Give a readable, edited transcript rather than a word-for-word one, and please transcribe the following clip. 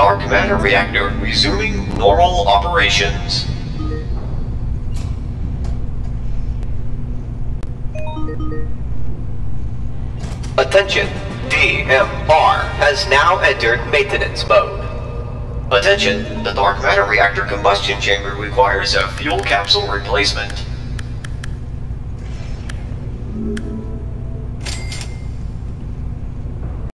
dark matter reactor resuming normal operations. Attention, DMR has now entered maintenance mode. Attention, the dark matter reactor combustion chamber requires a fuel capsule replacement.